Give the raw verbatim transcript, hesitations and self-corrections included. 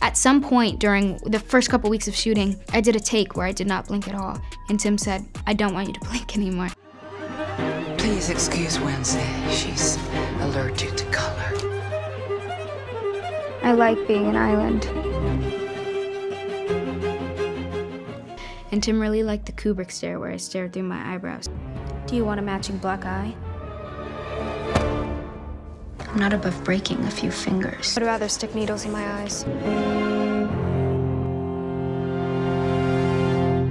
At some point during the first couple weeks of shooting, I did a take where I did not blink at all. And Tim said, I don't want you to blink anymore. Please excuse Wednesday. She's allergic to color. I like being an island. And Tim really liked the Kubrick stare where I stared through my eyebrows. Do you want a matching black eye? I'm not above breaking a few fingers. I'd rather stick needles in my eyes.